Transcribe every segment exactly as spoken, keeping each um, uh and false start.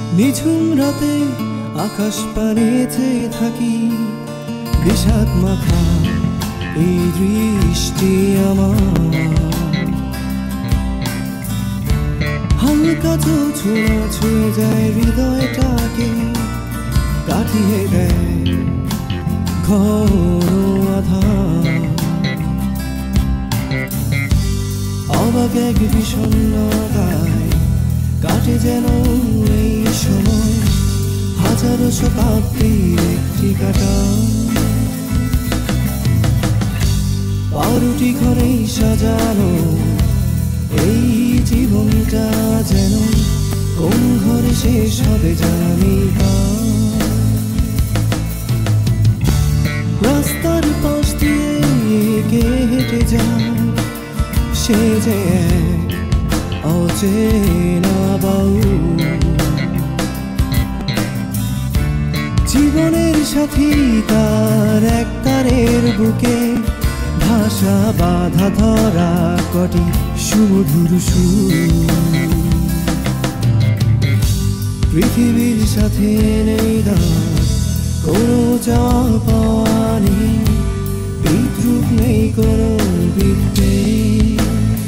নিঝুম রাতে আকাশ পানে চেয়ে থাকি, বিষাদ মাখা এই দৃষ্টি আমার। হালকা ছোঁয়া ছুঁয়ে যায় হৃদয়টাকে, কাটিয়ে দেয় ঘোর আধার। অবাক এক বিষণ্ণতায় কাটে যেন এই সময়, হাজারো শতাব্দীর একটি কাটা। পাউরুটি ঘরেই সাজানো এই জীবনটা যেন কোন ঘরে শেষ হবে জানি না। রাস্তার পাশ দিয়ে কে হেঁটে যায় সে যে অচেনা বাউল। জীবনের সাথী তার এক তারের বুকে, ভাষা বাধা ধরা কটি সুমধুর সুর। পৃথিবীর সাথে নেই দাঁত কোনো চাওয়া পাওয়া নেই, বিদ্রুপ নেই কোনো বিদ্বেষ।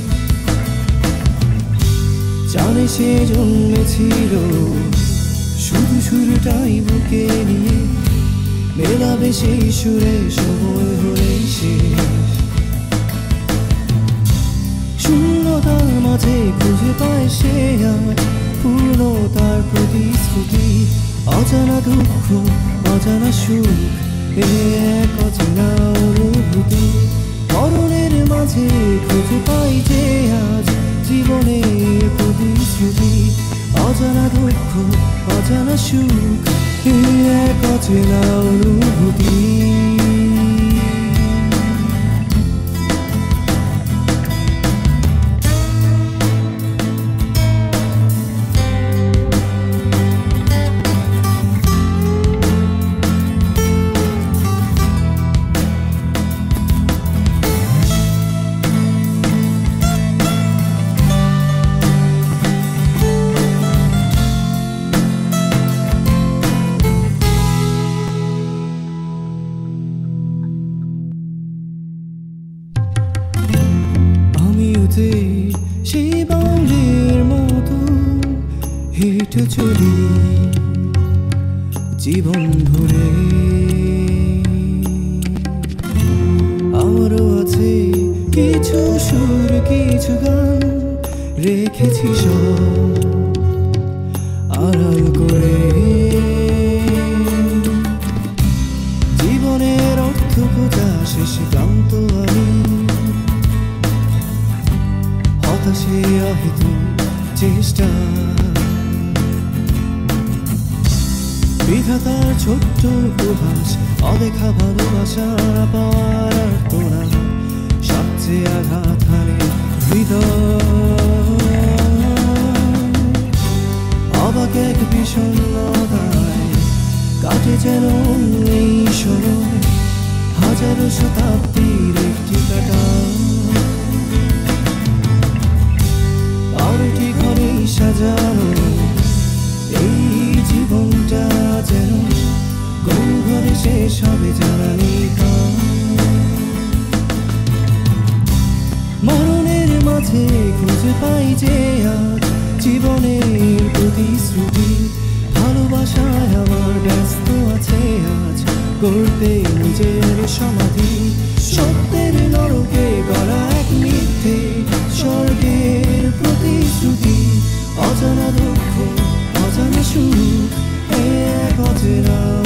জানে সে জন্মেছিল শুধু সুরটাই বুকে নিয়ে, মেলাবে সেই সুরে সময় হলেই শেষ। শূন্যতার মাঝে খুঁজে পায় সে আজ পূর্ণতার প্রতিশ্রুতি। অজানা দুঃখ অজানা সুখ এক অচেনা অনুভূতি। মরণের মাঝে খুঁজে পাই যে আজ জীবনের প্রতিশ্রুতি। অজানা দুঃখ অজানা সুখ এক অচেনা অনুভূতি। সেই বাউলের মতো হেঁটে চলি জীবন ভরে। আমারও আছে কিছু সুর কিছু গান, রেখেছি সব আড়াল করে। জীবনের অর্থ খোঁজা শেষ ক্লান্ত আমি, হতাশে অহেতু চেষ্টা। বিধাতার ছোট্ট উপহাস, অদেখা ভালোবাসা পাওয়ার তোরা সবচেয়ে আঘাত হানে হৃদয়। অবাক এক বিষণ্ণতায় কাটে যেন এই সময়, হাজারো শতাব্দীর একটি কাটা। পাউরুটি ঘরেই সাজানো এই জীবনটা যেন কোন ঘরে শেষ হবে জানি না। মরণের মাঝে খুঁজে পাই যে আজ জীবনের প্রতিশ্রুতি। ভালোবাসায় আমার ব্যস্ত আছে আজ করতে নিজের সমাধি। সত্যের নরকে গড়া এক মিথ্যে স্বর্গের প্রতিশ্রুতি। অজানা দুঃখ অজানা সুখ এক অচেনা